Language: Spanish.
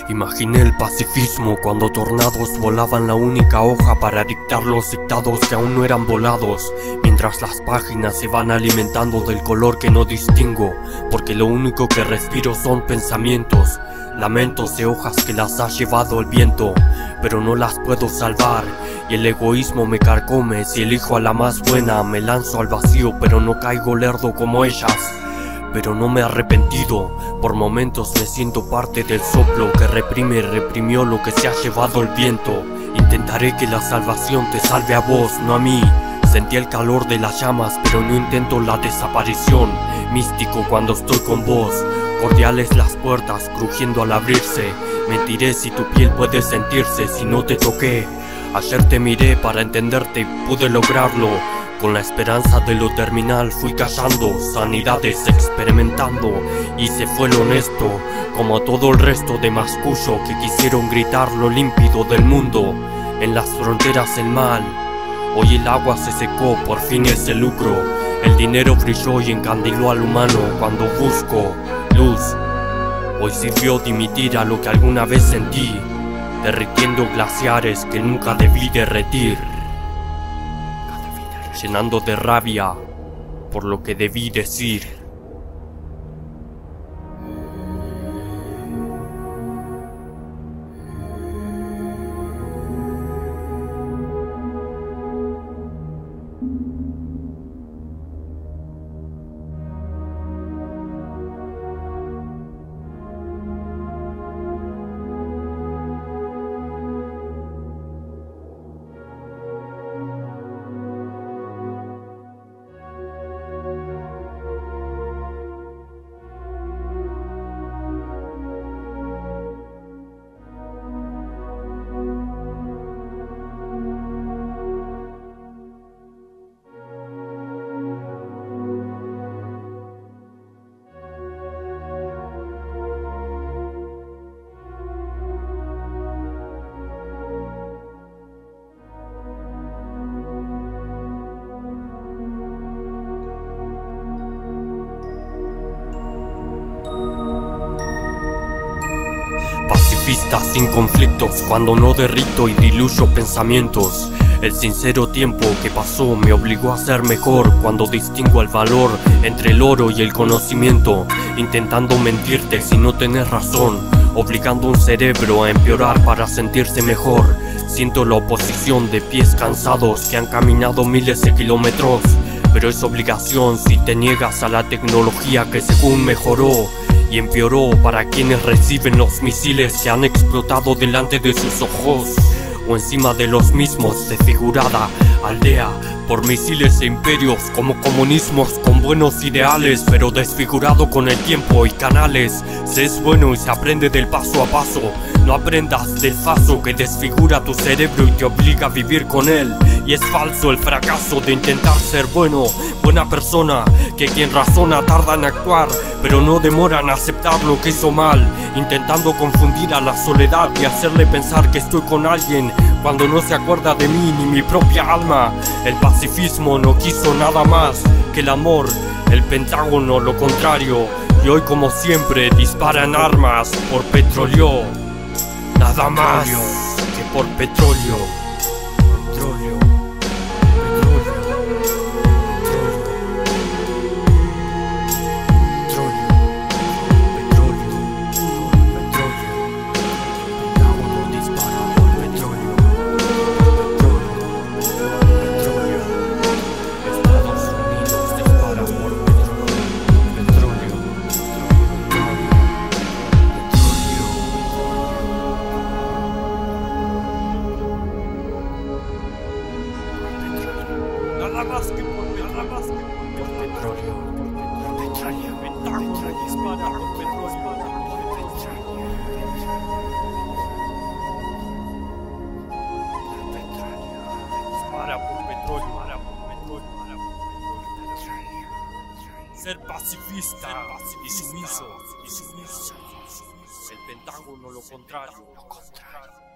Imaginé el pacifismo cuando tornados volaban la única hoja para dictar los dictados que aún no eran volados, mientras las páginas se van alimentando del color que no distingo, porque lo único que respiro son pensamientos, lamentos de hojas que las ha llevado el viento, pero no las puedo salvar, y el egoísmo me carcome. Si elijo a la más buena, me lanzo al vacío, pero no caigo lerdo como ellas. Pero no me he arrepentido, por momentos me siento parte del soplo que reprime y reprimió lo que se ha llevado el viento. Intentaré que la salvación te salve a vos, no a mí. Sentí el calor de las llamas, pero no intento la desaparición. Místico cuando estoy con vos, cordiales las puertas crujiendo al abrirse. Mentiré si tu piel puede sentirse si no te toqué. Ayer te miré para entenderte y pude lograrlo. Con la esperanza de lo terminal fui callando sanidades, experimentando, y se fue lo honesto, como todo el resto de mascullo que quisieron gritar lo límpido del mundo. En las fronteras el mal, hoy el agua se secó por fines de lucro. El dinero brilló y encandiló al humano cuando busco luz. Hoy sirvió dimitir a lo que alguna vez sentí, derritiendo glaciares que nunca debí derretir, llenando de rabia por lo que debí decir. Pacifista sin conflictos cuando no derrito y diluyo pensamientos. El sincero tiempo que pasó me obligó a ser mejor cuando distingo el valor entre el oro y el conocimiento, intentando mentirte si no tenés razón, obligando un cerebro a empeorar para sentirse mejor. Siento la oposición de pies cansados que han caminado miles de kilómetros, pero es obligación si te niegas a la tecnología que según mejoró y empeoró para quienes reciben los misiles que han explotado delante de sus ojos, o encima de los mismos, desfigurada aldea por misiles e imperios como comunismos con buenos ideales, pero desfigurado con el tiempo y canales. Se es bueno y se aprende del paso a paso, no aprendas del paso que desfigura tu cerebro y te obliga a vivir con él. Y es falso el fracaso de intentar ser bueno, buena persona, que quien razona tarda en actuar, pero no demora en aceptar lo que hizo mal, intentando confundir a la soledad y hacerle pensar que estoy con alguien cuando no se acuerda de mí ni mi propia alma. El pacifismo no quiso nada más que el amor, el Pentágono lo contrario, y hoy como siempre disparan armas por petróleo, nada más que por petróleo. Nada más que por petróleo, Pentágono dispara por petróleo. Ser pacifista y sumiso. El Pentágono lo contrario.